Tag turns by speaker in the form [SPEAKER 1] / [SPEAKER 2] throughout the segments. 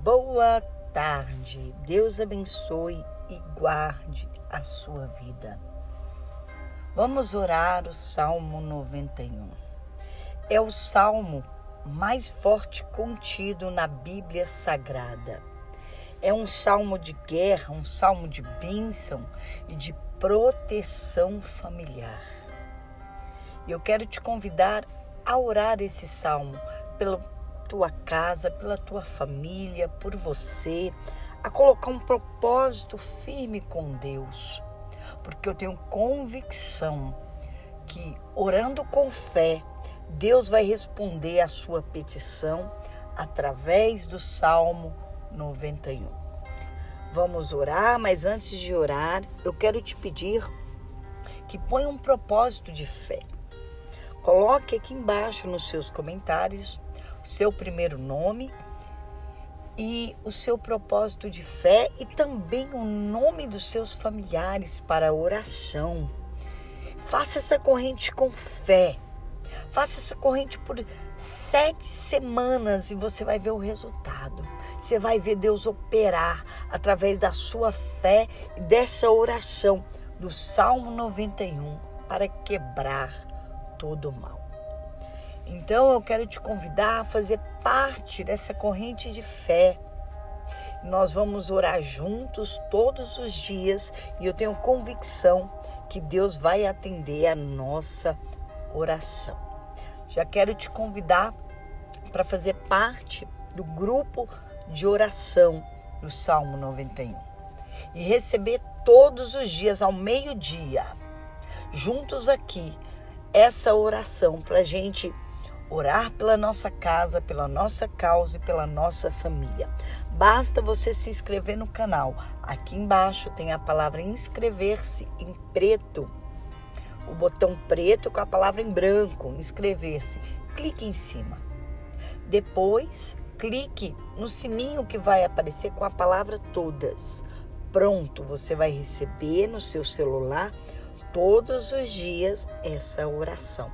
[SPEAKER 1] Boa tarde. Deus abençoe e guarde a sua vida. Vamos orar o Salmo 91. É o salmo mais forte contido na Bíblia Sagrada. É um salmo de guerra, um salmo de bênção e de proteção familiar. E eu quero te convidar a orar esse salmo pela tua casa, pela tua família, por você, a colocar um propósito firme com Deus. Porque eu tenho convicção que, orando com fé, Deus vai responder a sua petição através do Salmo 91. Vamos orar, mas antes de orar, eu quero te pedir que ponha um propósito de fé. Coloque aqui embaixo nos seus comentários o seu primeiro nome e o seu propósito de fé e também o nome dos seus familiares para a oração. Faça essa corrente com fé. Faça essa corrente por 7 semanas e você vai ver o resultado. Você vai ver Deus operar através da sua fé e dessa oração do Salmo 91 para quebrar todo o mal. Então eu quero te convidar a fazer parte dessa corrente de fé. Nós vamos orar juntos todos os dias e eu tenho convicção que Deus vai atender a nossa oração. Já quero te convidar para fazer parte do grupo de oração do Salmo 91 e receber todos os dias ao meio-dia, juntos aqui, essa oração para a gente orar pela nossa casa, pela nossa causa e pela nossa família. Basta você se inscrever no canal. Aqui embaixo tem a palavra inscrever-se em preto. O botão preto com a palavra em branco, inscrever-se. Clique em cima. Depois, clique no sininho que vai aparecer com a palavra todas. Pronto, você vai receber no seu celular todos os dias essa oração.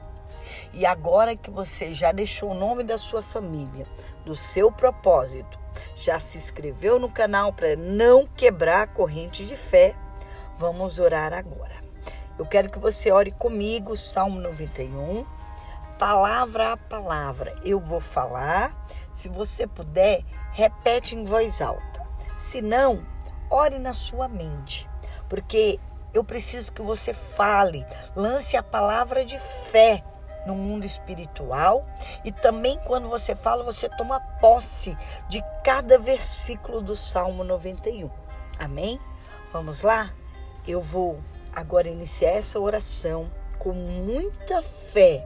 [SPEAKER 1] E agora que você já deixou o nome da sua família, do seu propósito, já se inscreveu no canal para não quebrar a corrente de fé, vamos orar agora. Eu quero que você ore comigo, Salmo 91, palavra a palavra. Eu vou falar, se você puder, repete em voz alta. Se não, ore na sua mente, porque eu preciso que você fale, lance a palavra de fé no mundo espiritual e também quando você fala, você toma posse de cada versículo do Salmo 91. Amém? Vamos lá? Eu vou agora iniciar essa oração com muita fé.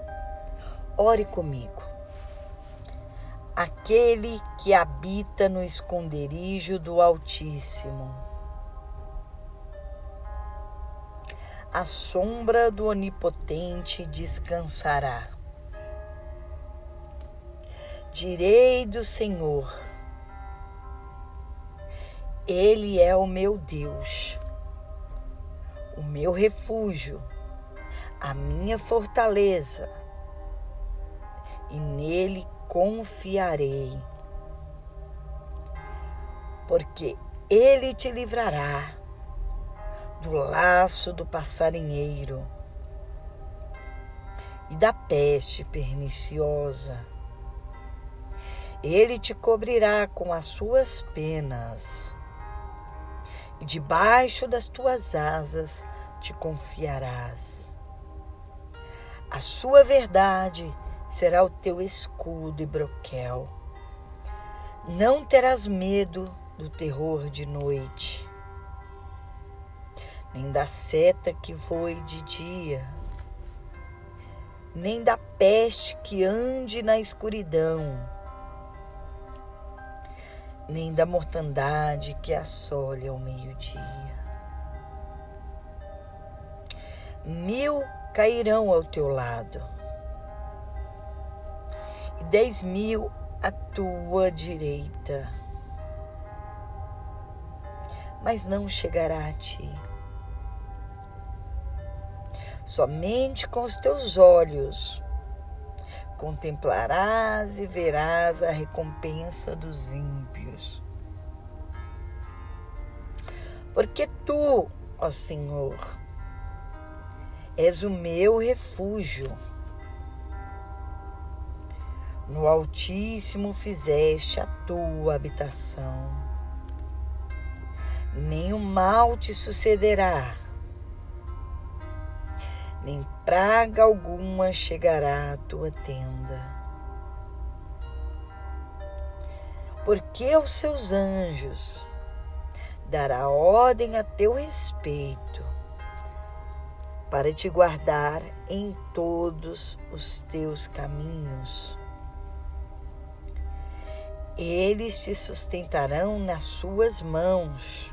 [SPEAKER 1] Ore comigo. Aquele que habita no esconderijo do Altíssimo, à sombra do Onipotente descansará. Direi do Senhor, Ele é o meu Deus, o meu refúgio, a minha fortaleza, e nele confiarei, porque Ele te livrará do laço do passarinheiro e da peste perniciosa. Ele te cobrirá com as suas penas e debaixo das tuas asas te confiarás. A sua verdade será o teu escudo e broquel. Não terás medo do terror de noite, nem da seta que voe de dia, nem da peste que ande na escuridão, nem da mortandade que assole ao meio-dia. 1000 cairão ao teu lado, e 10.000 à tua direita, mas não chegará a ti. Somente com os teus olhos contemplarás e verás a recompensa dos ímpios. Porque tu, ó Senhor, és o meu refúgio. No Altíssimo fizeste a tua habitação. Nenhum mal te sucederá, nem praga alguma chegará à tua tenda. Porque aos seus anjos dará ordem a teu respeito, para te guardar em todos os teus caminhos. Eles te sustentarão nas suas mãos,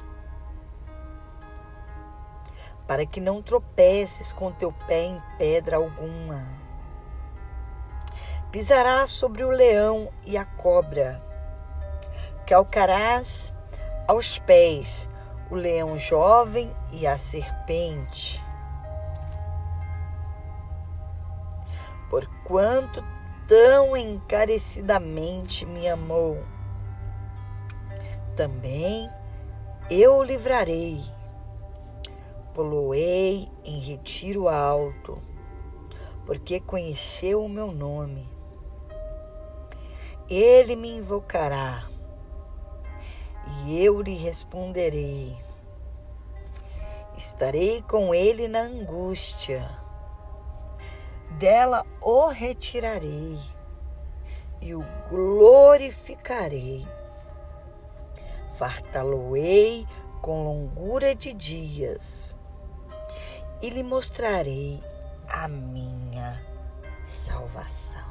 [SPEAKER 1] para que não tropeces com teu pé em pedra alguma. Pisarás sobre o leão e a cobra, calcarás aos pés o leão jovem e a serpente. Porquanto tão encarecidamente me amou, também eu o livrarei. Poloei em retiro alto, porque conheceu o meu nome. Ele me invocará, e eu lhe responderei. Estarei com ele na angústia. Dela o retirarei e o glorificarei. Fartá-lo-ei com longura de dias e lhe mostrarei a minha salvação.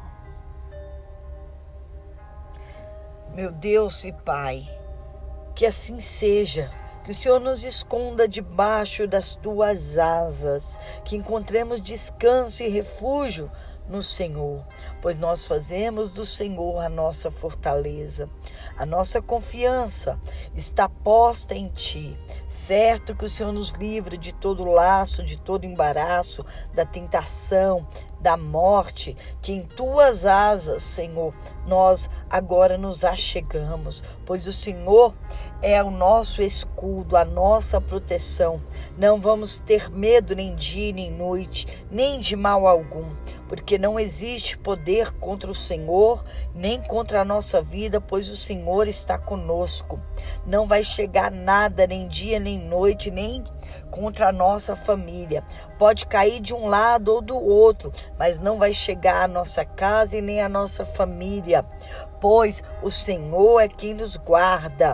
[SPEAKER 1] Meu Deus e Pai, que assim seja. Que o Senhor nos esconda debaixo das tuas asas, que encontremos descanso e refúgio no Senhor, pois nós fazemos do Senhor a nossa fortaleza. A nossa confiança está posta em Ti. Certo que o Senhor nos livra de todo laço, de todo embaraço, da tentação, da morte, que em Tuas asas, Senhor, nós agora nos achegamos, pois o Senhor é o nosso escudo, a nossa proteção. Não vamos ter medo nem dia nem noite, nem de mal algum, porque não existe poder contra o Senhor, nem contra a nossa vida, pois o Senhor está conosco. Não vai chegar nada, nem dia nem noite, nem contra a nossa família. Pode cair de um lado ou do outro, mas não vai chegar à nossa casa e nem à nossa família, pois o Senhor é quem nos guarda.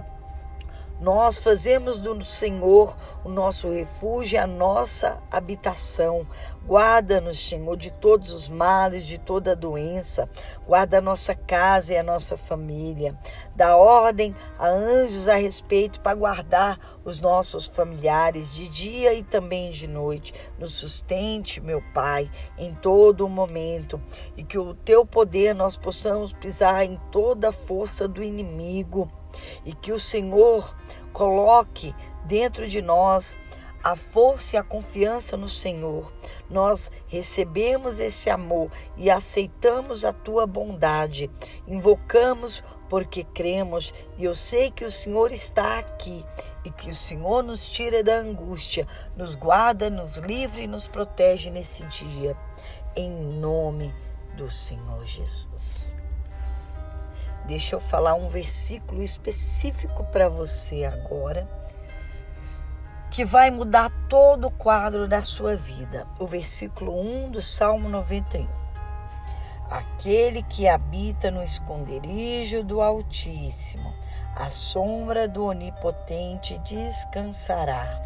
[SPEAKER 1] Nós fazemos do Senhor o nosso refúgio, a nossa habitação. Guarda-nos, Senhor, de todos os males, de toda doença. Guarda a nossa casa e a nossa família. Dá ordem a anjos a respeito para guardar os nossos familiares de dia e também de noite. Nos sustente, meu Pai, em todo o momento. E que o Teu poder nós possamos pisar em toda a força do inimigo. E que o Senhor coloque dentro de nós a força e a confiança no Senhor. Nós recebemos esse amor e aceitamos a Tua bondade. Invocamos porque cremos e eu sei que o Senhor está aqui e que o Senhor nos tira da angústia, nos guarda, nos livra e nos protege nesse dia. Em nome do Senhor Jesus. Deixa eu falar um versículo específico para você agora, que vai mudar todo o quadro da sua vida. O versículo 1 do Salmo 91. Aquele que habita no esconderijo do Altíssimo, à sombra do Onipotente descansará.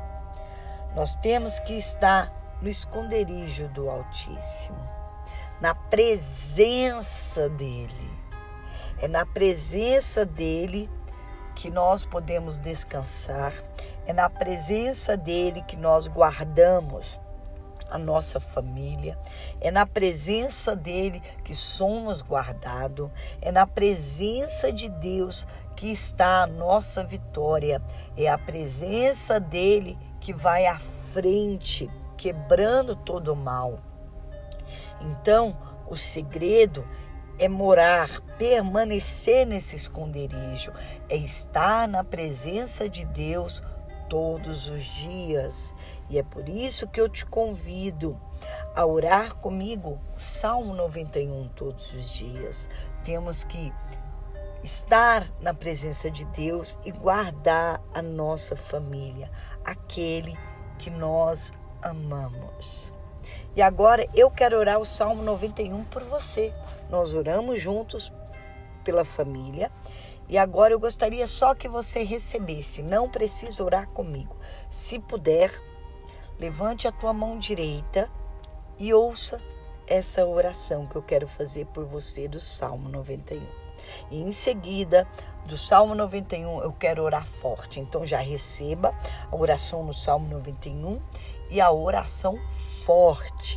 [SPEAKER 1] Nós temos que estar no esconderijo do Altíssimo, na presença dEle. É na presença dEle que nós podemos descansar. É na presença dEle que nós guardamos a nossa família. É na presença dEle que somos guardados. É na presença de Deus que está a nossa vitória. É a presença dEle que vai à frente, quebrando todo o mal. Então, O segredo é morar, permanecer nesse esconderijo, é estar na presença de Deus todos os dias. E é por isso que eu te convido a orar comigo o Salmo 91 todos os dias. Temos que estar na presença de Deus e guardar a nossa família, aquele que nós amamos. E agora eu quero orar o Salmo 91 por você. Nós oramos juntos pela família. E agora eu gostaria só que você recebesse. Não precisa orar comigo. Se puder, levante a tua mão direita e ouça essa oração que eu quero fazer por você do Salmo 91. E em seguida, do Salmo 91, eu quero orar forte. Então já receba a oração no Salmo 91 e a oração forte.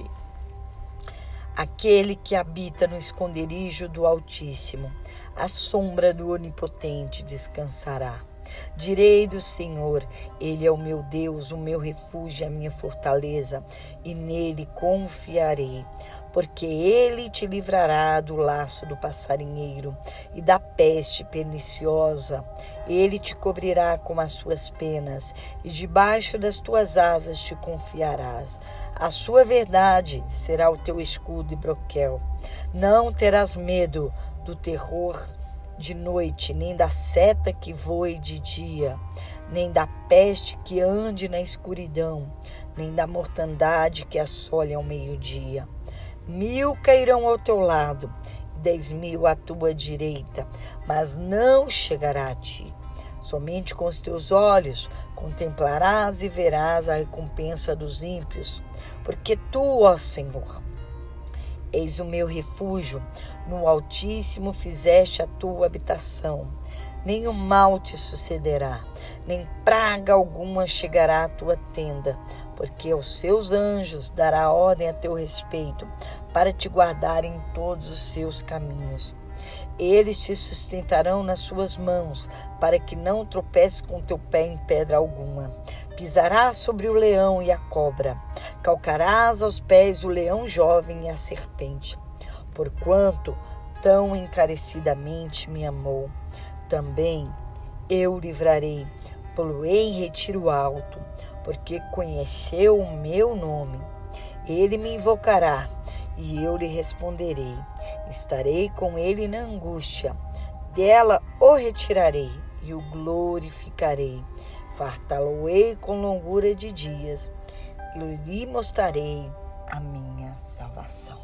[SPEAKER 1] Aquele que habita no esconderijo do Altíssimo, à sombra do Onipotente descansará. Direi do Senhor, Ele é o meu Deus, o meu refúgio, a minha fortaleza, e nele confiarei. Porque Ele te livrará do laço do passarinheiro e da peste perniciosa. Ele te cobrirá com as suas penas, e debaixo das tuas asas te confiarás. A sua verdade será o teu escudo e broquel. Não terás medo do terror de noite, nem da seta que voe de dia, nem da peste que ande na escuridão, nem da mortandade que assole ao meio-dia. 1000 cairão ao teu lado, 10.000 à tua direita, mas não chegará a ti. Somente com os teus olhos contemplarás e verás a recompensa dos ímpios, porque tu, ó Senhor, eis o meu refúgio, no Altíssimo fizeste a tua habitação. Nenhum mal te sucederá, nem praga alguma chegará à tua tenda, porque aos seus anjos dará ordem a teu respeito, para te guardarem em todos os seus caminhos. Eles te sustentarão nas suas mãos, para que não tropeces com teu pé em pedra alguma. Pisarás sobre o leão e a cobra, calcarás aos pés o leão jovem e a serpente. Porquanto tão encarecidamente me amou, também eu livrarei, pô-lo-ei em retiro alto, porque conheceu o meu nome. Ele me invocará, e eu lhe responderei. Estarei com ele na angústia, dela o retirarei e o glorificarei. Fartá-lo-ei com longura de dias, e lhe mostrarei a minha salvação.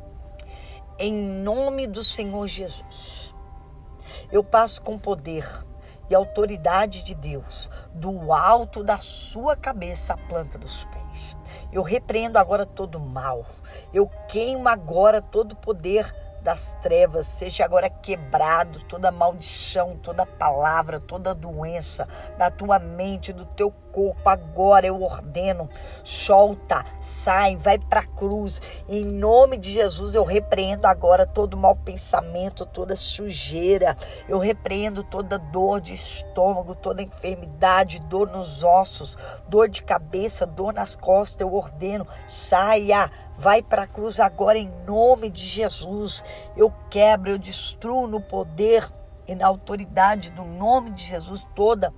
[SPEAKER 1] Em nome do Senhor Jesus, eu passo com poder e autoridade de Deus, do alto da sua cabeça à planta dos pés. Eu repreendo agora todo mal. Eu queimo agora todo o poder das trevas. Seja agora quebrado toda maldição, toda palavra, toda doença da tua mente, do teu corpo. Agora eu ordeno, solta, sai, vai para a cruz. Em nome de Jesus eu repreendo agora todo mau pensamento, toda sujeira. Eu repreendo toda dor de estômago, toda enfermidade, dor nos ossos, dor de cabeça, dor nas costas. Eu ordeno, saia, vai para a cruz agora em nome de Jesus. Eu quebro, eu destruo no poder e na autoridade do nome de Jesus toda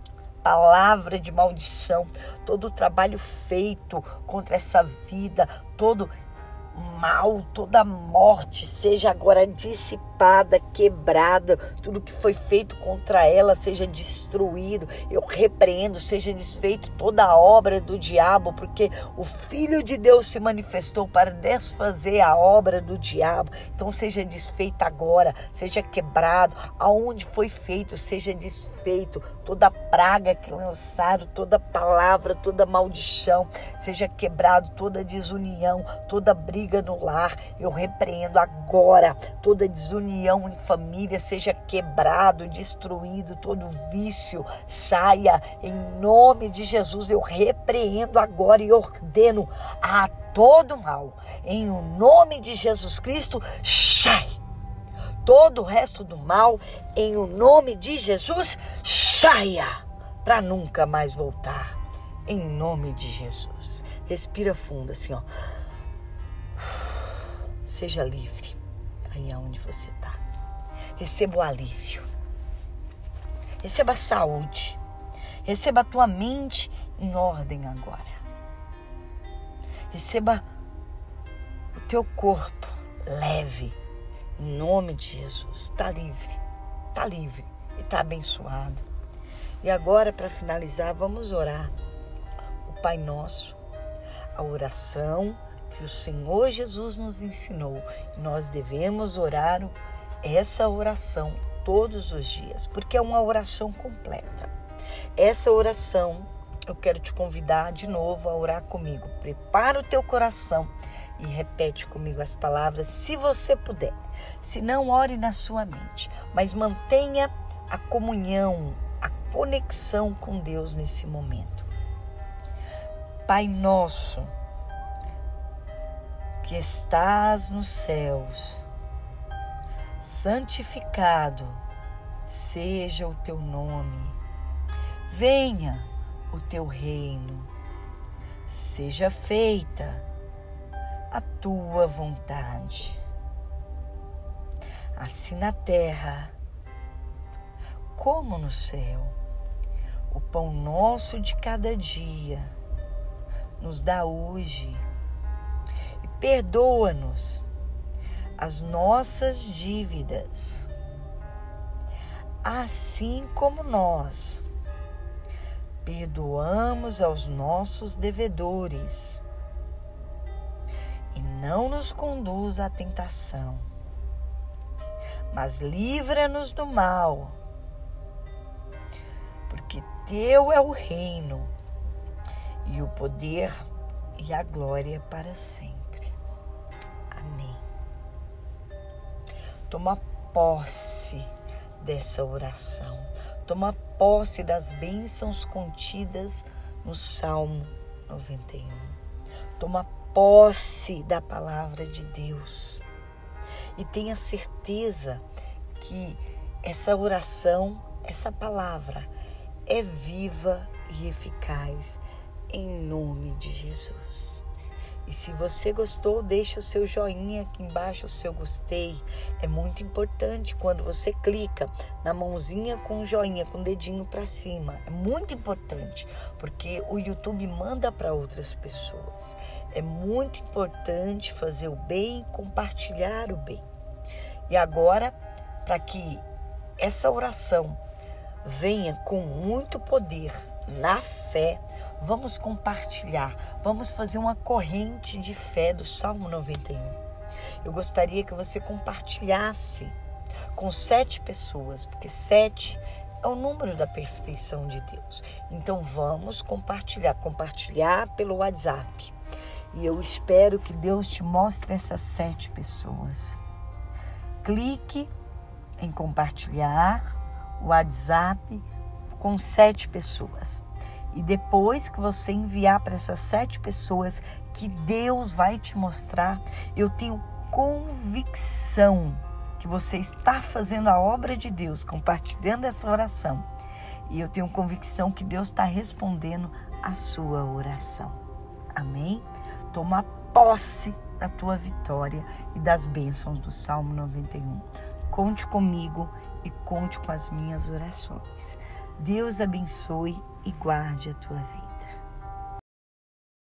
[SPEAKER 1] palavra de maldição, todo o trabalho feito contra essa vida, todo mal, toda morte seja agora dissipada, quebrada, tudo que foi feito contra ela seja destruído. Eu repreendo, seja desfeito toda a obra do diabo, porque o Filho de Deus se manifestou para desfazer a obra do diabo. Então seja desfeita agora, seja quebrado, aonde foi feito, seja desfeito toda praga que lançaram, toda palavra, toda maldição, seja quebrado toda desunião, toda briga no lar. Eu repreendo agora toda desunião em família, seja quebrado, destruído, todo vício saia em nome de Jesus. Eu repreendo agora e ordeno a todo mal em o nome de Jesus Cristo, sai. Todo o resto do mal, em o nome de Jesus, saia, para nunca mais voltar. Em nome de Jesus. Respira fundo assim, ó. seja livre aí aonde você está. Receba o alívio. Receba a saúde. Receba a tua mente em ordem agora. Receba o teu corpo leve. Em nome de Jesus. Está livre. Está livre. E está abençoado. E agora, para finalizar, vamos orar o Pai Nosso. A oração que o Senhor Jesus nos ensinou. Nós devemos orar essa oração todos os dias, porque é uma oração completa. Essa oração, eu quero te convidar de novo a orar comigo. Prepara o teu coração e repete comigo as palavras, se você puder. Se não, ore na sua mente, mas mantenha a comunhão, a conexão com Deus nesse momento. Pai nosso, que estás nos céus, santificado seja o teu nome. Venha o teu reino. Seja feita a tua vontade, assim na terra como no céu. O pão nosso de cada dia nos dá hoje. E perdoa-nos as nossas dívidas, assim como nós perdoamos aos nossos devedores. E não nos conduz à tentação, mas livra-nos do mal, porque teu é o reino e o poder e a glória para sempre. Amém. Toma posse dessa oração. Toma posse das bênçãos contidas no Salmo 91. Toma posse da palavra de Deus. E tenha certeza que essa oração, essa palavra é viva e eficaz em nome de Jesus. E se você gostou, deixa o seu joinha aqui embaixo, o seu gostei. É muito importante quando você clica na mãozinha com o joinha, com o dedinho para cima. É muito importante, porque o YouTube manda para outras pessoas. É muito importante fazer o bem, compartilhar o bem. E agora, para que essa oração venha com muito poder na fé, vamos compartilhar, vamos fazer uma corrente de fé do Salmo 91. Eu gostaria que você compartilhasse com 7 pessoas, porque 7 é o número da perfeição de Deus. Então vamos compartilhar pelo WhatsApp. E eu espero que Deus te mostre essas 7 pessoas. Clique em compartilhar o WhatsApp com 7 pessoas. E depois que você enviar para essas 7 pessoas que Deus vai te mostrar, eu tenho convicção que você está fazendo a obra de Deus, compartilhando essa oração. E eu tenho convicção que Deus está respondendo a sua oração. Amém? Toma posse da tua vitória e das bênçãos do Salmo 91. Conte comigo e conte com as minhas orações. Deus abençoe e guarde a tua vida.